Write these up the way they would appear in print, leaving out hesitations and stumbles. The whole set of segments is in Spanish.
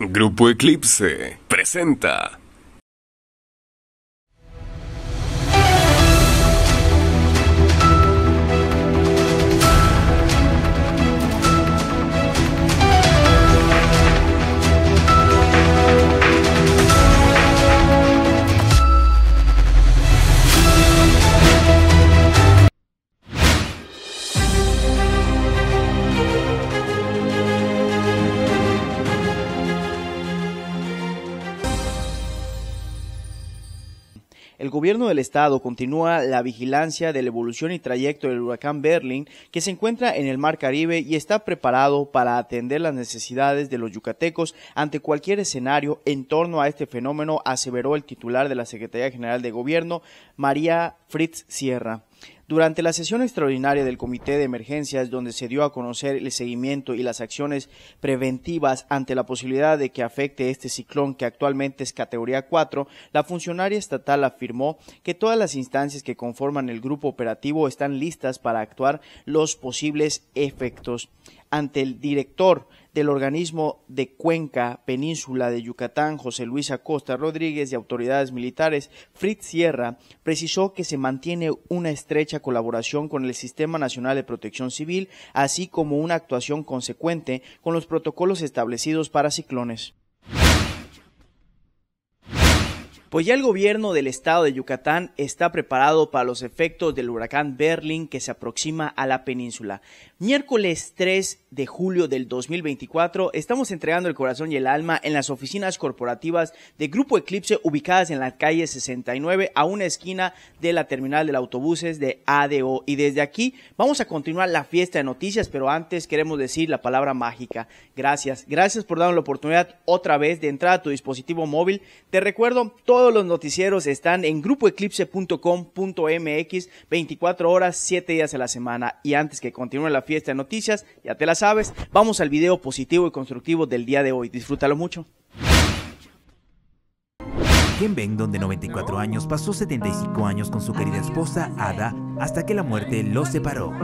Grupo Eclipse presenta. El gobierno del estado continúa la vigilancia de la evolución y trayecto del huracán Berlin, que se encuentra en el Mar Caribe y está preparado para atender las necesidades de los yucatecos ante cualquier escenario en torno a este fenómeno, aseveró el titular de la Secretaría General de Gobierno, María Fritz Sierra. Durante la sesión extraordinaria del Comité de Emergencias, donde se dio a conocer el seguimiento y las acciones preventivas ante la posibilidad de que afecte este ciclón, que actualmente es categoría 4, la funcionaria estatal afirmó que todas las instancias que conforman el grupo operativo están listas para actuar los posibles efectos. Ante el director del organismo de Cuenca Península de Yucatán, José Luis Acosta Rodríguez, y autoridades militares, Fritz Sierra precisó que se mantiene una estrecha colaboración con el Sistema Nacional de Protección Civil, así como una actuación consecuente con los protocolos establecidos para ciclones. Pues ya el gobierno del estado de Yucatán está preparado para los efectos del huracán Berlin que se aproxima a la península. Miércoles 3 de julio del 2024 estamos entregando el corazón y el alma en las oficinas corporativas de Grupo Eclipse ubicadas en la calle 69 a una esquina de la terminal de autobuses de ADO. Y desde aquí vamos a continuar la fiesta de noticias, pero antes queremos decir la palabra mágica. Gracias por darnos la oportunidad otra vez de entrar a tu dispositivo móvil. Te recuerdo, todos los noticieros están en grupoeclipse.com.mx 24 horas, 7 días a la semana. Y antes que continúe la fiesta de noticias, ya te la sabes, vamos al video positivo y constructivo del día de hoy. Disfrútalo mucho. Ken Bengdon, de 94 años, pasó 75 años con su querida esposa, Ada, hasta que la muerte los separó.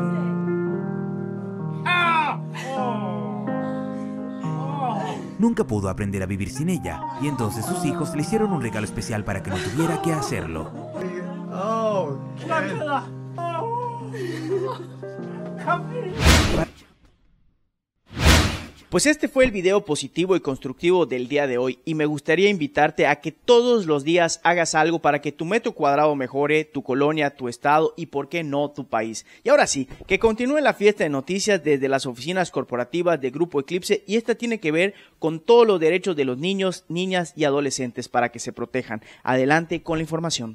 Nunca pudo aprender a vivir sin ella, y entonces sus hijos le hicieron un regalo especial para que no tuviera que hacerlo. Pues este fue el video positivo y constructivo del día de hoy, y me gustaría invitarte a que todos los días hagas algo para que tu metro cuadrado mejore, tu colonia, tu estado y por qué no tu país. Y ahora sí, que continúe la fiesta de noticias desde las oficinas corporativas de Grupo Eclipse, y esta tiene que ver con todos los derechos de los niños, niñas y adolescentes para que se protejan. Adelante con la información.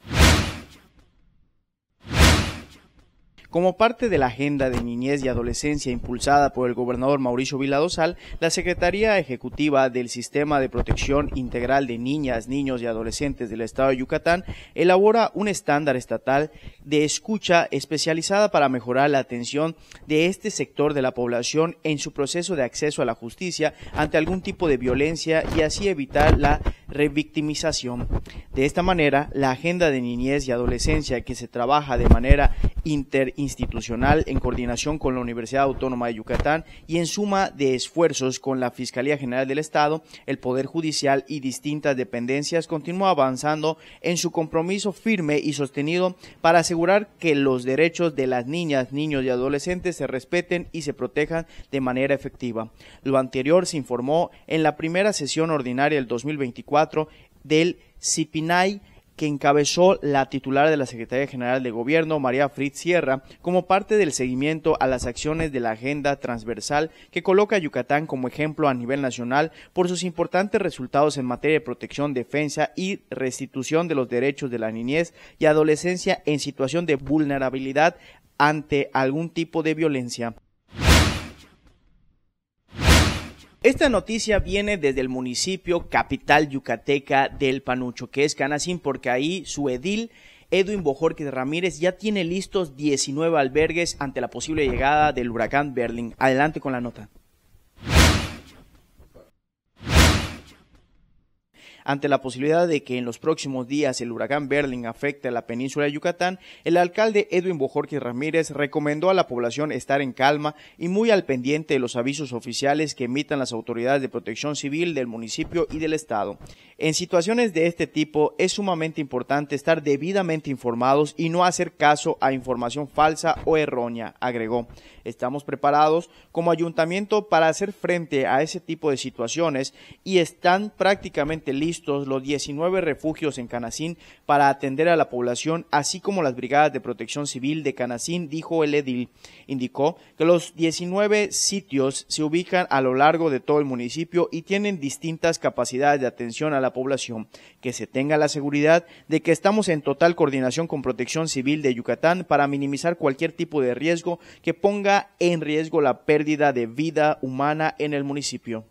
Como parte de la Agenda de Niñez y Adolescencia impulsada por el gobernador Mauricio Vila Dosal, la Secretaría Ejecutiva del Sistema de Protección Integral de Niñas, Niños y Adolescentes del Estado de Yucatán elabora un estándar estatal de escucha especializada para mejorar la atención de este sector de la población en su proceso de acceso a la justicia ante algún tipo de violencia y así evitar la revictimización. De esta manera, la Agenda de Niñez y Adolescencia, que se trabaja de manera interinstitucional en coordinación con la Universidad Autónoma de Yucatán y en suma de esfuerzos con la Fiscalía General del Estado, el Poder Judicial y distintas dependencias, continúa avanzando en su compromiso firme y sostenido para asegurar que los derechos de las niñas, niños y adolescentes se respeten y se protejan de manera efectiva. Lo anterior se informó en la primera sesión ordinaria del 2024 del CIPINAI, que encabezó la titular de la Secretaría General de Gobierno, María Fritz Sierra, como parte del seguimiento a las acciones de la agenda transversal que coloca a Yucatán como ejemplo a nivel nacional por sus importantes resultados en materia de protección, defensa y restitución de los derechos de la niñez y adolescencia en situación de vulnerabilidad ante algún tipo de violencia. Esta noticia viene desde el municipio capital yucateca del Panucho, que es Canacín, porque ahí su edil, Edwin Bojorquez Ramírez, ya tiene listos 19 albergues ante la posible llegada del huracán Berlin. Adelante con la nota. Ante la posibilidad de que en los próximos días el huracán Berling afecte a la península de Yucatán, el alcalde Edwin Bojorquez Ramírez recomendó a la población estar en calma y muy al pendiente de los avisos oficiales que emitan las autoridades de protección civil del municipio y del estado. En situaciones de este tipo es sumamente importante estar debidamente informados y no hacer caso a información falsa o errónea, agregó. Estamos preparados como ayuntamiento para hacer frente a ese tipo de situaciones y están prácticamente listos los 19 refugios en Canacín para atender a la población, así como las brigadas de protección civil de Canacín, dijo el edil. Indicó que los 19 sitios se ubican a lo largo de todo el municipio y tienen distintas capacidades de atención a la población. Que se tenga la seguridad de que estamos en total coordinación con Protección Civil de Yucatán para minimizar cualquier tipo de riesgo que ponga en riesgo la pérdida de vida humana en el municipio.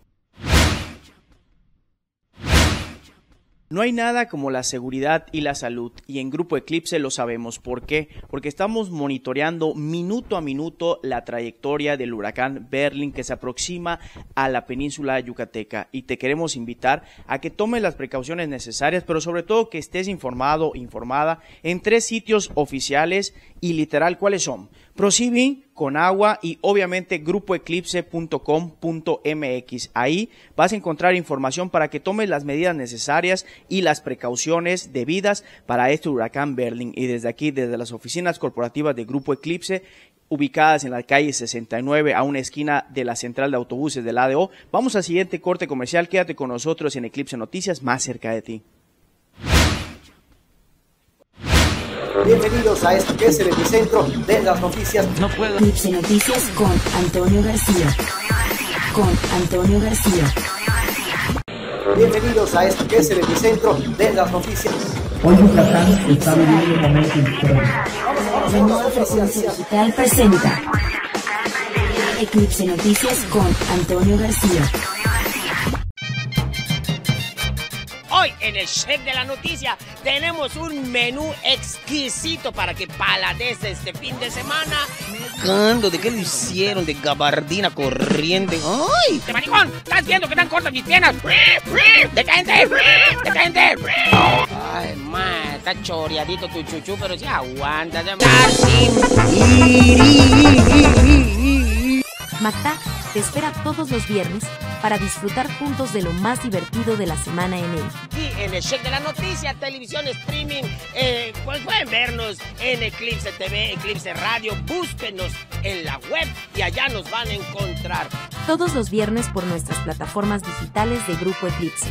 No hay nada como la seguridad y la salud, y en Grupo Eclipse lo sabemos. ¿Por qué? Porque estamos monitoreando minuto a minuto la trayectoria del huracán Berling que se aproxima a la península yucateca, y te queremos invitar a que tomes las precauciones necesarias, pero sobre todo que estés informado, informada en 3 sitios oficiales y literal, ¿cuáles son? ProCivil, Conagua y obviamente grupoeclipse.com.mx. Ahí vas a encontrar información para que tomes las medidas necesarias y las precauciones debidas para este huracán Berling. Y desde aquí, desde las oficinas corporativas de Grupo Eclipse, ubicadas en la calle 69 a una esquina de la central de autobuses del ADO, vamos al siguiente corte comercial. Quédate con nosotros en Eclipse Noticias, más cerca de ti. Bienvenidos a esto que es el epicentro de las noticias. No puedo. Eclipse Noticias con Antonio García. Bienvenidos a esto que es el epicentro de las noticias. Hoy Yucatán está viviendo un momento histórico. La nueva Frecuencia Digital presenta Eclipse Noticias con Antonio García. Hoy en el Check de la Noticia tenemos un menú exquisito para que paladees este fin de semana. ¿De qué lo hicieron? De gabardina corriente. ¡Ay! ¡De maricón! ¿Estás viendo que están cortas mis piernas? ¡Decadente! Ay, ma, está choreadito tu chuchu, pero sí aguanta. Mactac te espera todos los viernes para disfrutar juntos de lo más divertido de la semana en él. Y en el Check de la Noticia, televisión, streaming, pues pueden vernos en Eclipse TV, Eclipse Radio, búsquenos en la web y allá nos van a encontrar. Todos los viernes por nuestras plataformas digitales de Grupo Eclipse.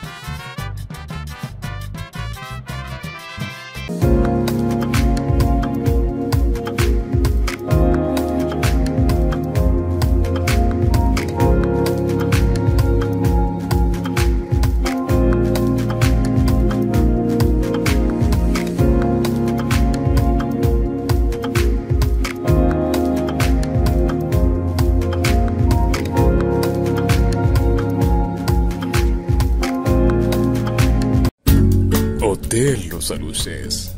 Hotel Los Aluces.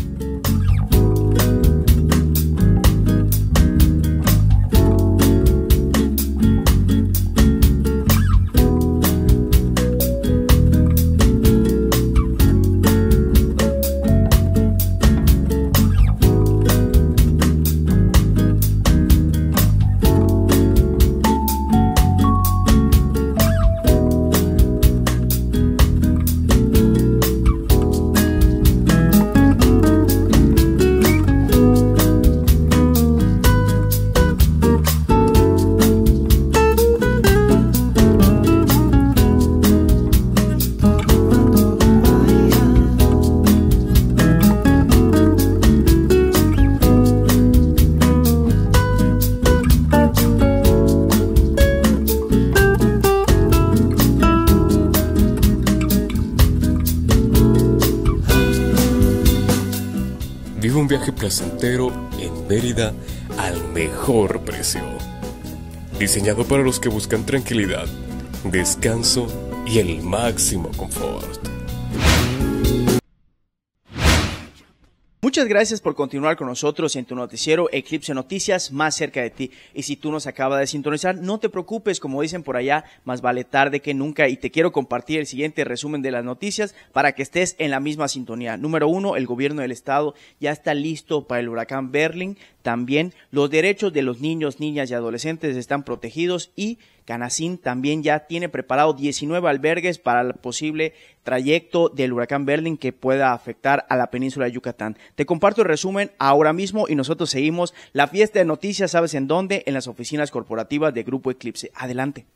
Vive un viaje placentero en Mérida al mejor precio. Diseñado para los que buscan tranquilidad, descanso y el máximo confort. Muchas gracias por continuar con nosotros en tu noticiero Eclipse Noticias, más cerca de ti. Y si tú nos acabas de sintonizar, no te preocupes, como dicen por allá, más vale tarde que nunca. Y te quiero compartir el siguiente resumen de las noticias para que estés en la misma sintonía. Número 1, el gobierno del estado ya está listo para el huracán Berlin. También los derechos de los niños, niñas y adolescentes están protegidos y Canacín también ya tiene preparado 19 albergues para el posible trayecto del huracán Berlin que pueda afectar a la península de Yucatán. Te comparto el resumen ahora mismo y nosotros seguimos la fiesta de noticias, ¿sabes en dónde? En las oficinas corporativas de Grupo Eclipse. Adelante.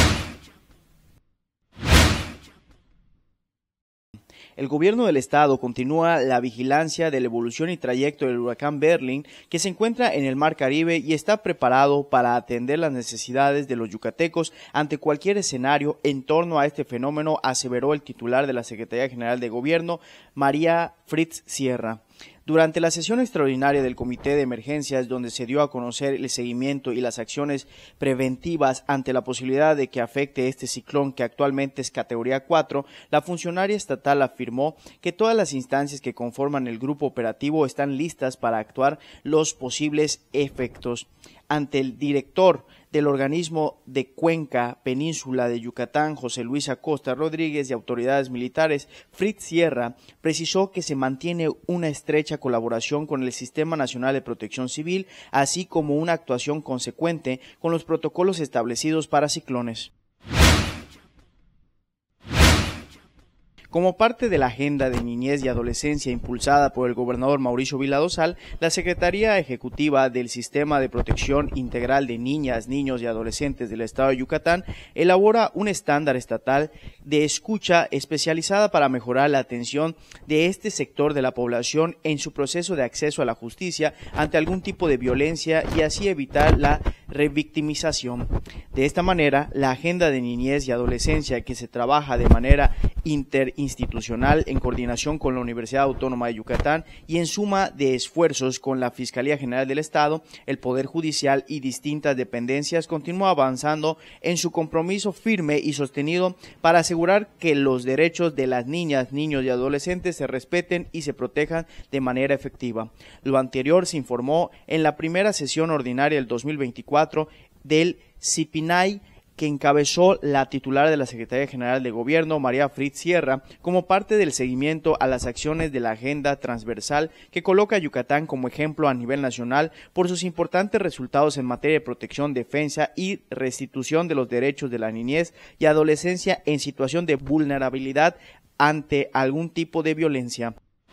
El gobierno del estado continúa la vigilancia de la evolución y trayecto del huracán Berlin, que se encuentra en el Mar Caribe y está preparado para atender las necesidades de los yucatecos ante cualquier escenario en torno a este fenómeno, aseveró el titular de la Secretaría General de Gobierno, María Fritz Sierra. Durante la sesión extraordinaria del Comité de Emergencias, donde se dio a conocer el seguimiento y las acciones preventivas ante la posibilidad de que afecte este ciclón que actualmente es categoría 4, la funcionaria estatal afirmó que todas las instancias que conforman el grupo operativo están listas para actuar los posibles efectos. Ante el director del organismo de Cuenca Península de Yucatán, José Luis Acosta Rodríguez, y autoridades militares, Fritz Sierra precisó que se mantiene una estrecha colaboración con el Sistema Nacional de Protección Civil, así como una actuación consecuente con los protocolos establecidos para ciclones. Como parte de la agenda de niñez y adolescencia impulsada por el gobernador Mauricio Viladosal, la Secretaría Ejecutiva del Sistema de Protección Integral de Niñas, Niños y Adolescentes del Estado de Yucatán elabora un estándar estatal de escucha especializada para mejorar la atención de este sector de la población en su proceso de acceso a la justicia ante algún tipo de violencia y así evitar la revictimización. De esta manera, la agenda de niñez y adolescencia que se trabaja de manera interinstitucional en coordinación con la Universidad Autónoma de Yucatán y en suma de esfuerzos con la Fiscalía General del Estado, el Poder Judicial y distintas dependencias continúa avanzando en su compromiso firme y sostenido para asegurar que los derechos de las niñas, niños y adolescentes se respeten y se protejan de manera efectiva. Lo anterior se informó en la primera sesión ordinaria del 2024 del CIPINAI, que encabezó la titular de la Secretaría General de Gobierno, María Fritz Sierra, como parte del seguimiento a las acciones de la agenda transversal que coloca a Yucatán como ejemplo a nivel nacional por sus importantes resultados en materia de protección, defensa y restitución de los derechos de la niñez y adolescencia en situación de vulnerabilidad ante algún tipo de violencia.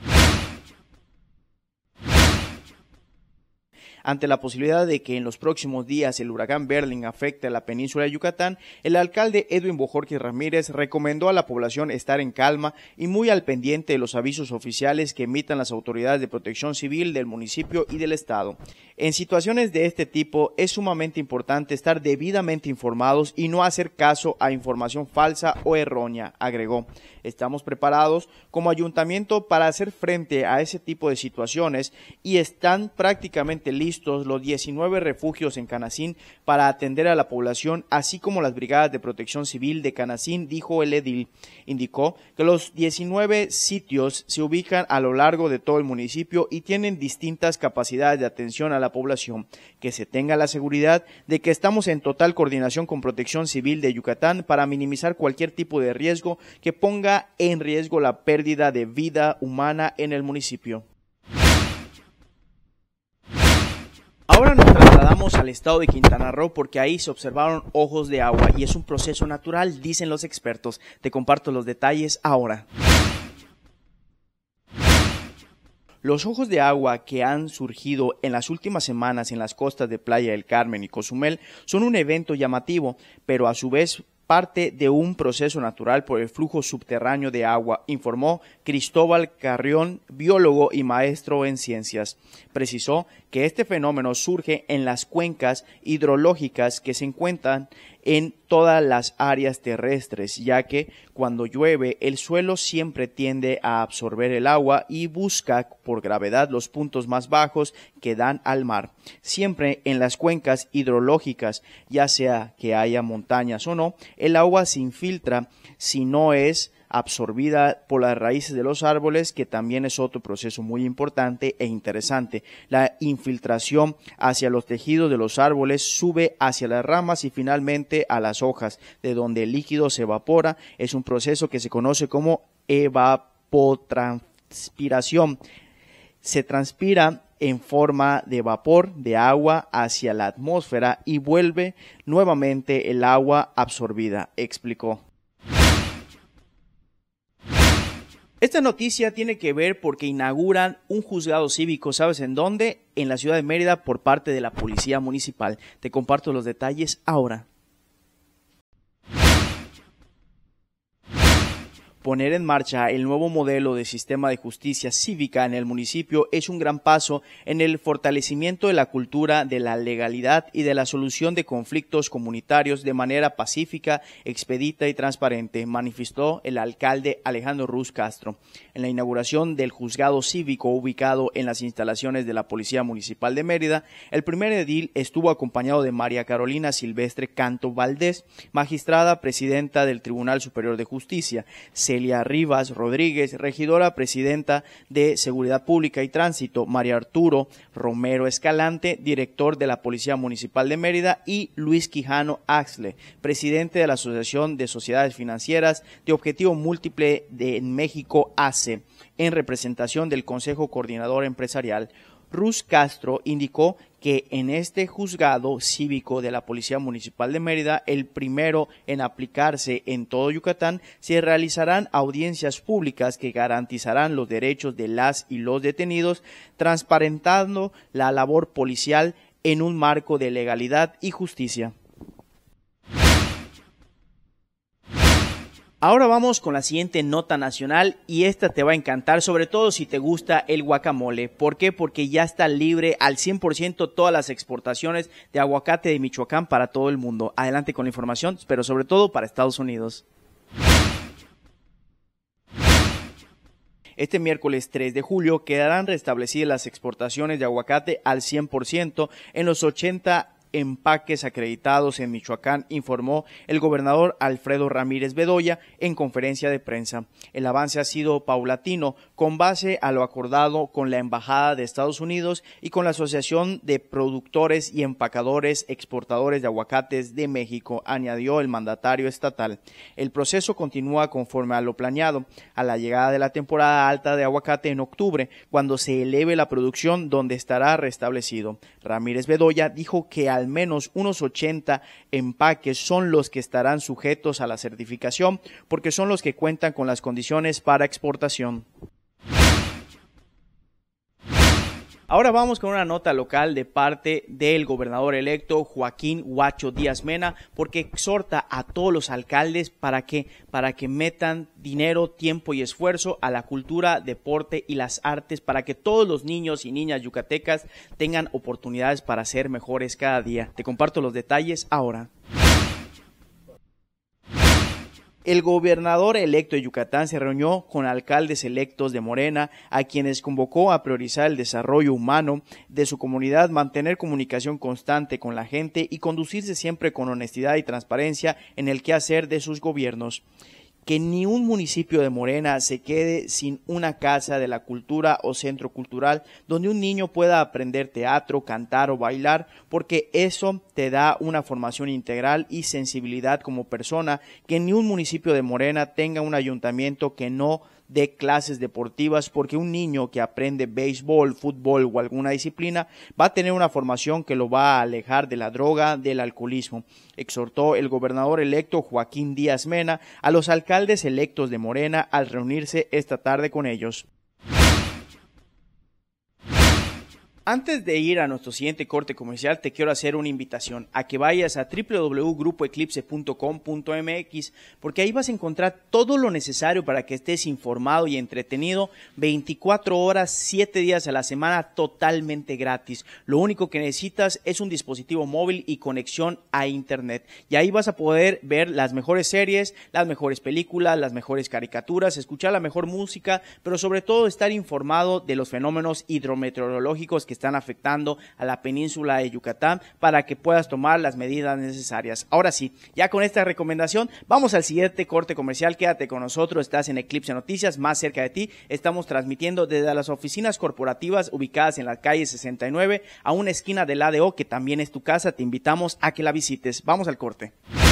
Ante la posibilidad de que en los próximos días el huracán Berlin afecte a la península de Yucatán, el alcalde Edwin Bojorquez Ramírez recomendó a la población estar en calma y muy al pendiente de los avisos oficiales que emitan las autoridades de protección civil del municipio y del estado. En situaciones de este tipo es sumamente importante estar debidamente informados y no hacer caso a información falsa o errónea, agregó. Estamos preparados como ayuntamiento para hacer frente a ese tipo de situaciones y están prácticamente listos los 19 refugios en Canacín para atender a la población, así como las brigadas de protección civil de Canacín, dijo el edil. Indicó que los 19 sitios se ubican a lo largo de todo el municipio y tienen distintas capacidades de atención a la población. Que se tenga la seguridad de que estamos en total coordinación con Protección Civil de Yucatán para minimizar cualquier tipo de riesgo que ponga en riesgo la pérdida de vida humana en el municipio. Ahora nos trasladamos al estado de Quintana Roo porque ahí se observaron ojos de agua y es un proceso natural, dicen los expertos. Te comparto los detalles ahora. Los ojos de agua que han surgido en las últimas semanas en las costas de Playa del Carmen y Cozumel son un evento llamativo, pero a su vez parte de un proceso natural por el flujo subterráneo de agua, informó Cristóbal Carrión, biólogo y maestro en ciencias. Precisó que este fenómeno surge en las cuencas hidrológicas que se encuentran en todas las áreas terrestres, ya que cuando llueve el suelo siempre tiende a absorber el agua y busca por gravedad los puntos más bajos que dan al mar. Siempre en las cuencas hidrológicas, ya sea que haya montañas o no, el agua se infiltra si no es absorbida por las raíces de los árboles, que también es otro proceso muy importante e interesante. La infiltración hacia los tejidos de los árboles sube hacia las ramas y finalmente a las hojas, de donde el líquido se evapora. Es un proceso que se conoce como evapotranspiración. Se transpira en forma de vapor de agua hacia la atmósfera y vuelve nuevamente el agua absorbida, explicó. Esta noticia tiene que ver porque inauguran un juzgado cívico, ¿sabes en dónde? En la ciudad de Mérida, por parte de la Policía Municipal. Te comparto los detalles ahora. Poner en marcha el nuevo modelo de sistema de justicia cívica en el municipio es un gran paso en el fortalecimiento de la cultura de la legalidad y de la solución de conflictos comunitarios de manera pacífica, expedita y transparente, manifestó el alcalde Alejandro Ruz Castro. En la inauguración del juzgado cívico ubicado en las instalaciones de la Policía Municipal de Mérida, el primer edil estuvo acompañado de María Carolina Silvestre Canto Valdés, magistrada presidenta del Tribunal Superior de Justicia, Celia Rivas Rodríguez, regidora presidenta de Seguridad Pública y Tránsito, María Arturo Romero Escalante, director de la Policía Municipal de Mérida, y Luis Quijano Axle, presidente de la Asociación de Sociedades Financieras de Objetivo Múltiple de México, ACE, en representación del Consejo Coordinador Empresarial. Ruz Castro indicó que en este juzgado cívico de la Policía Municipal de Mérida, el primero en aplicarse en todo Yucatán, se realizarán audiencias públicas que garantizarán los derechos de las y los detenidos, transparentando la labor policial en un marco de legalidad y justicia. Ahora vamos con la siguiente nota nacional y esta te va a encantar, sobre todo si te gusta el guacamole. ¿Por qué? Porque ya está libre al 100% todas las exportaciones de aguacate de Michoacán para todo el mundo. Adelante con la información, pero sobre todo para Estados Unidos. Este miércoles 3 de julio quedarán restablecidas las exportaciones de aguacate al 100% en los 80 empaques acreditados en Michoacán, informó el gobernador Alfredo Ramírez Bedoya en conferencia de prensa. El avance ha sido paulatino, con base a lo acordado con la Embajada de Estados Unidos y con la Asociación de Productores y Empacadores Exportadores de Aguacates de México, añadió el mandatario estatal. El proceso continúa conforme a lo planeado, a la llegada de la temporada alta de aguacate en octubre, cuando se eleve la producción, donde estará restablecido. Ramírez Bedoya dijo que al menos unos 80 empaques son los que estarán sujetos a la certificación, porque son los que cuentan con las condiciones para exportación. Ahora vamos con una nota local de parte del gobernador electo Joaquín Huacho Díaz Mena, porque exhorta a todos los alcaldes para que metan dinero, tiempo y esfuerzo a la cultura, deporte y las artes, para que todos los niños y niñas yucatecas tengan oportunidades para ser mejores cada día. Te comparto los detalles ahora. El gobernador electo de Yucatán se reunió con alcaldes electos de Morena, a quienes convocó a priorizar el desarrollo humano de su comunidad, mantener comunicación constante con la gente y conducirse siempre con honestidad y transparencia en el quehacer de sus gobiernos. Que ni un municipio de Morena se quede sin una casa de la cultura o centro cultural donde un niño pueda aprender teatro, cantar o bailar, porque eso te da una formación integral y sensibilidad como persona. Que ni un municipio de Morena tenga un ayuntamiento que no dé clases deportivas, porque un niño que aprende béisbol, fútbol o alguna disciplina va a tener una formación que lo va a alejar de la droga, del alcoholismo. Exhortó el gobernador electo Joaquín Díaz Mena a los alcaldes electos de Morena al reunirse esta tarde con ellos. Antes de ir a nuestro siguiente corte comercial, te quiero hacer una invitación a que vayas a www.grupoeclipse.com.mx, porque ahí vas a encontrar todo lo necesario para que estés informado y entretenido 24 horas, 7 días a la semana, totalmente gratis. Lo único que necesitas es un dispositivo móvil y conexión a internet. Y ahí vas a poder ver las mejores series, las mejores películas, las mejores caricaturas, escuchar la mejor música, pero sobre todo estar informado de los fenómenos hidrometeorológicos que están afectando a la península de Yucatán para que puedas tomar las medidas necesarias. Ahora sí, ya con esta recomendación, vamos al siguiente corte comercial. Quédate con nosotros, estás en Eclipse Noticias, más cerca de ti. Estamos transmitiendo desde las oficinas corporativas ubicadas en la calle 69, a una esquina del ADO, que también es tu casa. Te invitamos a que la visites. Vamos al corte.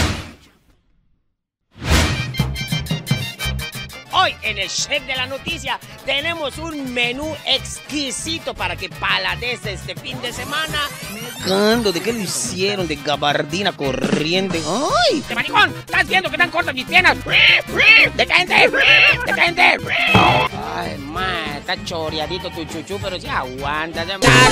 Hoy en el Check de la Noticia tenemos un menú exquisito para que paladees este fin de semana. ¿De qué lo hicieron? De gabardina corriente. ¡Ay! ¡De maricón! ¿Estás viendo que están cortas mis piernas? ¡Detente! ¡Detente! Ay, ma, está choreadito tu chuchu, pero sí aguanta.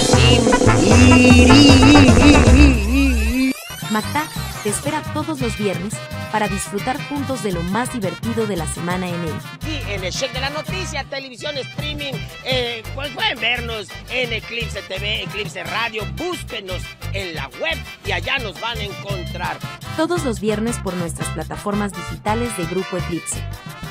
Macta te espera todos los viernes para disfrutar juntos de lo más divertido de la semana en él. Y en el Check de la Noticia, televisión streaming, pues pueden vernos en Eclipse TV, Eclipse Radio, búsquenos en la web y allá nos van a encontrar. Todos los viernes por nuestras plataformas digitales de Grupo Eclipse.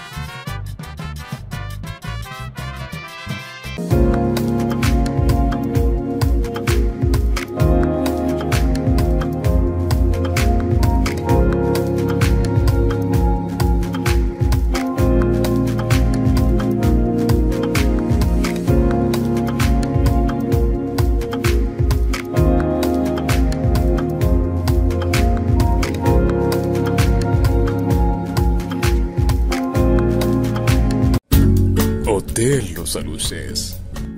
Hotel Los Aluces.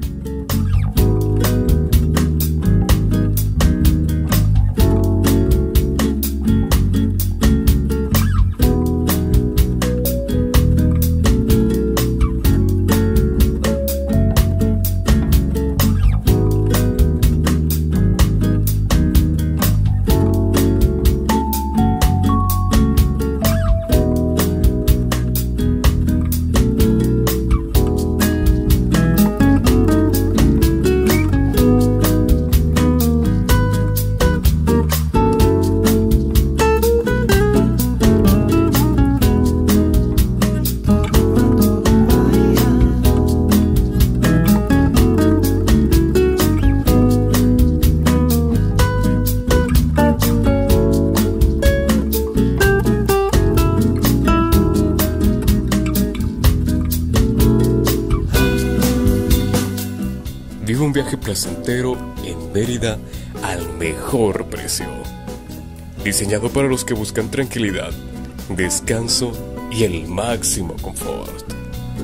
Vive un viaje placentero en Mérida al mejor precio. Diseñado para los que buscan tranquilidad, descanso y el máximo confort.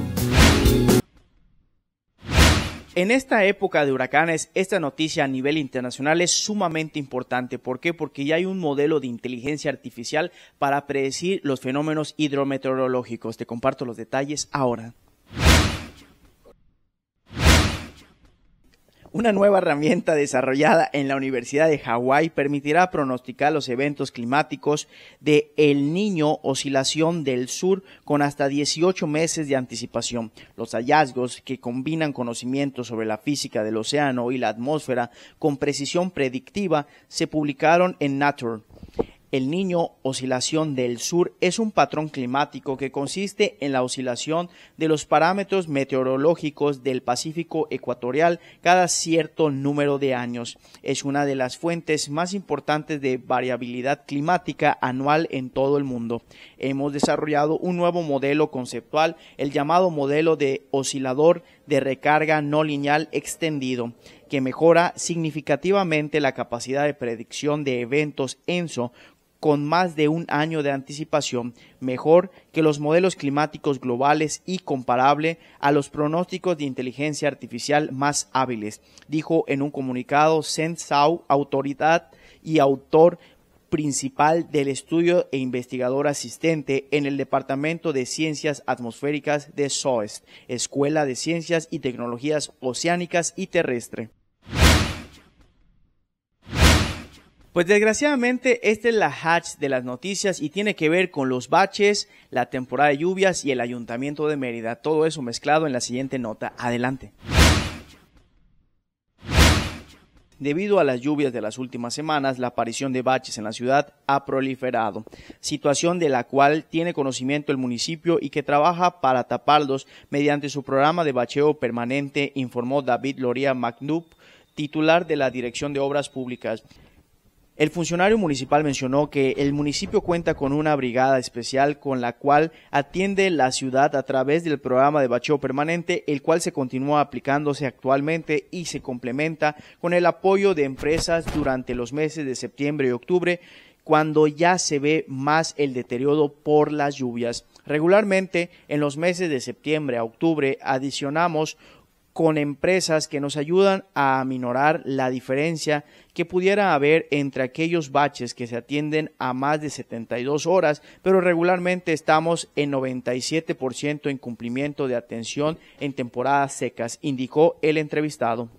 En esta época de huracanes, esta noticia a nivel internacional es sumamente importante. ¿Por qué? Porque ya hay un modelo de inteligencia artificial para predecir los fenómenos hidrometeorológicos. Te comparto los detalles ahora. Una nueva herramienta desarrollada en la Universidad de Hawái permitirá pronosticar los eventos climáticos de El Niño, oscilación del sur, con hasta 18 meses de anticipación. Los hallazgos, que combinan conocimientos sobre la física del océano y la atmósfera con precisión predictiva, se publicaron en Nature. El Niño, oscilación del sur, es un patrón climático que consiste en la oscilación de los parámetros meteorológicos del Pacífico ecuatorial cada cierto número de años. Es una de las fuentes más importantes de variabilidad climática anual en todo el mundo. Hemos desarrollado un nuevo modelo conceptual, el llamado modelo de oscilador de recarga no lineal extendido, que mejora significativamente la capacidad de predicción de eventos ENSO con más de un año de anticipación, mejor que los modelos climáticos globales y comparable a los pronósticos de inteligencia artificial más hábiles, dijo en un comunicado Sen Zhao, autoridad y autor principal del estudio e investigador asistente en el Departamento de Ciencias Atmosféricas de SOEST, Escuela de Ciencias y Tecnologías Oceánicas y Terrestre. Pues desgraciadamente esta es la hatch de las noticias y tiene que ver con los baches, la temporada de lluvias y el Ayuntamiento de Mérida. Todo eso mezclado en la siguiente nota. Adelante. Debido a las lluvias de las últimas semanas, la aparición de baches en la ciudad ha proliferado, situación de la cual tiene conocimiento el municipio y que trabaja para taparlos mediante su programa de bacheo permanente, informó David Loría Macnub, titular de la Dirección de Obras Públicas. El funcionario municipal mencionó que el municipio cuenta con una brigada especial con la cual atiende la ciudad a través del programa de bacheo permanente, el cual se continúa aplicándose actualmente y se complementa con el apoyo de empresas durante los meses de septiembre y octubre, cuando ya se ve más el deterioro por las lluvias. Regularmente, en los meses de septiembre a octubre, adicionamos con empresas que nos ayudan a aminorar la diferencia que pudiera haber entre aquellos baches que se atienden a más de 72 horas, pero regularmente estamos en 97% en cumplimiento de atención en temporadas secas, indicó el entrevistado.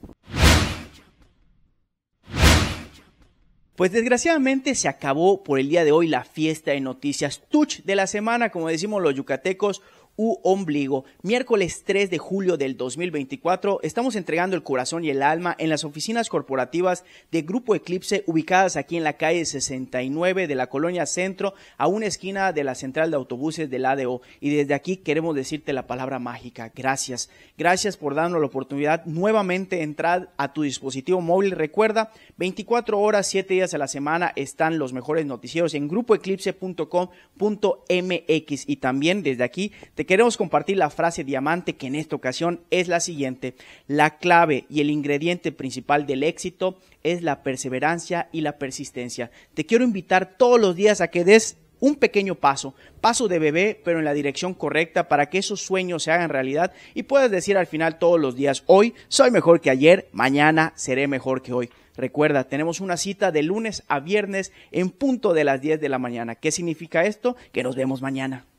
Pues desgraciadamente se acabó por el día de hoy la fiesta de noticias Tuch de la semana, como decimos los yucatecos, ombligo. Miércoles 3 de julio del 2024 estamos entregando el corazón y el alma en las oficinas corporativas de Grupo Eclipse, ubicadas aquí en la calle 69 de la Colonia Centro, a una esquina de la central de autobuses del ADO. Y desde aquí queremos decirte la palabra mágica: gracias. Gracias por darnos la oportunidad nuevamente de entrar a tu dispositivo móvil. Recuerda, 24 horas, 7 días a la semana están los mejores noticieros en grupoeclipse.com.mx. Y también desde aquí te queremos compartir la frase diamante, que en esta ocasión es la siguiente: la clave y el ingrediente principal del éxito es la perseverancia y la persistencia. Te quiero invitar todos los días a que des un pequeño paso de bebé, pero en la dirección correcta, para que esos sueños se hagan realidad y puedas decir al final todos los días: hoy soy mejor que ayer, mañana seré mejor que hoy. Recuerda, tenemos una cita de lunes a viernes en punto de las 10 de la mañana. ¿Qué significa esto? Que nos vemos mañana.